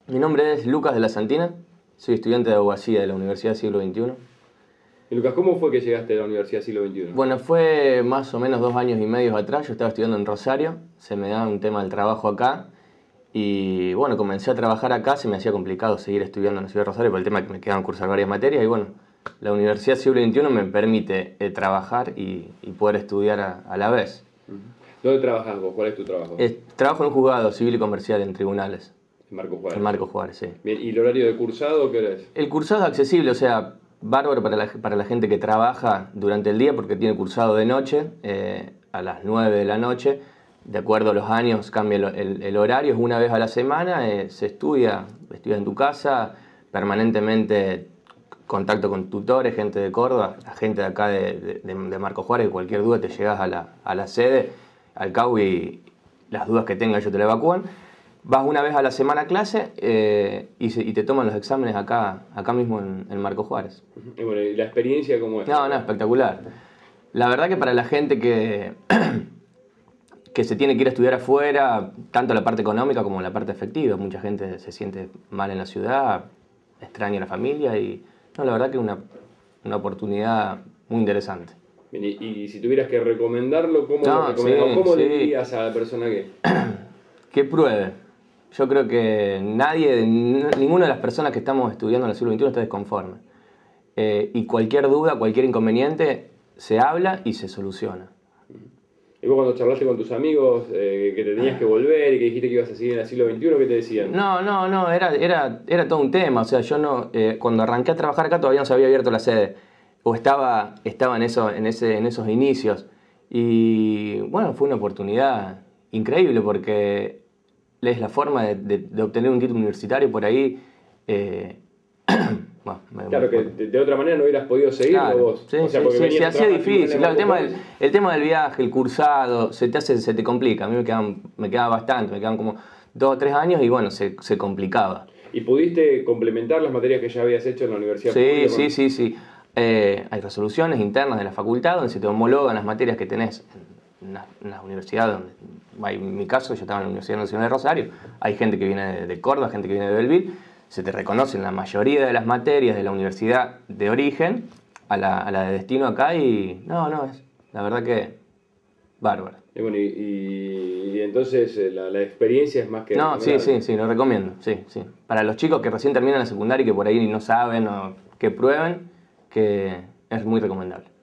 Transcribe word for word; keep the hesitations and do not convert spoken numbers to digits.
Mi nombre es Lucas de la Santina, soy estudiante de abogacía de la Universidad Siglo veintiuno. Y Lucas, ¿cómo fue que llegaste a la Universidad Siglo veintiuno? Bueno, fue más o menos dos años y medio atrás, yo estaba estudiando en Rosario, se me daba un tema del trabajo acá, y bueno, comencé a trabajar acá, se me hacía complicado seguir estudiando en la ciudad de Rosario por el tema de que me quedaban cursar varias materias, y bueno, la Universidad Siglo veintiuno me permite eh, trabajar y, y poder estudiar a, a la vez. ¿Dónde trabajas vos? ¿Cuál es tu trabajo? Eh, trabajo en un juzgado civil y comercial en tribunales. En Marcos Juárez. En Marcos Juárez, sí. Bien, ¿y el horario de cursado qué hora es? El cursado es accesible, o sea, bárbaro para la, para la gente que trabaja durante el día porque tiene cursado de noche, eh, a las nueve de la noche. De acuerdo a los años cambia el, el, el horario, es una vez a la semana, eh, se estudia, estudia en tu casa, permanentemente contacto con tutores, gente de Córdoba, la gente de acá de, de, de Marcos Juárez, cualquier duda te llegas a la, a la sede, al C A U y las dudas que tengas ellos te la evacúan. Vas una vez a la semana a clase eh, y, se, y te toman los exámenes acá, acá mismo en, en Marcos Juárez. Y bueno, ¿y la experiencia cómo es? No, no, espectacular. La verdad que para la gente que, que se tiene que ir a estudiar afuera, tanto la parte económica como la parte afectiva, mucha gente se siente mal en la ciudad, extraña a la familia y no, la verdad que es una, una oportunidad muy interesante. Bien, y, y si tuvieras que recomendarlo, ¿cómo, No, lo recomendás? sí, ¿Cómo sí. le dirías a la persona que...? Que pruebe. Yo creo que nadie, ninguna de las personas que estamos estudiando en el siglo veintiuno está desconforme. Eh, y cualquier duda, cualquier inconveniente, se habla y se soluciona. ¿Y vos cuando charlaste con tus amigos eh, que te tenías que volver y que dijiste que ibas a seguir en el siglo veintiuno, qué te decían? No, no, no, era, era, era todo un tema. O sea, yo no, eh, cuando arranqué a trabajar acá todavía no se había abierto la sede. O estaba, estaba en, eso, en, ese, en esos inicios. Y bueno, fue una oportunidad increíble porque es la forma de, de, de obtener un título universitario por ahí. Eh, bueno, me, claro, que de, de otra manera no hubieras podido seguirlo claro, vos. Sí, o sea, sí, porque sí, venías se a hacía trabajar difícil. Claro, el, tema después. del, el tema del viaje, el cursado, se te hace, se te complica. A mí me quedaban, me quedaba bastante, me quedaban como dos o tres años y bueno, se, se complicaba. ¿Y pudiste complementar las materias que ya habías hecho en la universidad Sí, pública? sí, sí, sí. Eh, hay resoluciones internas de la facultad donde se te homologan las materias que tenés en las la universidades. Donde, en mi caso, yo estaba en la Universidad Nacional de Rosario. Hay gente que viene de, de Córdoba, gente que viene de Belleville. Se te reconocen la mayoría de las materias de la universidad de origen a la, a la de destino acá y no, no, es la verdad que bárbaro. Y bueno, y, y, y entonces eh, la, la experiencia es más que... No, sí, sí, sí, lo recomiendo, sí, sí. Para los chicos que recién terminan la secundaria y que por ahí no saben o que prueben, que es muy recomendable.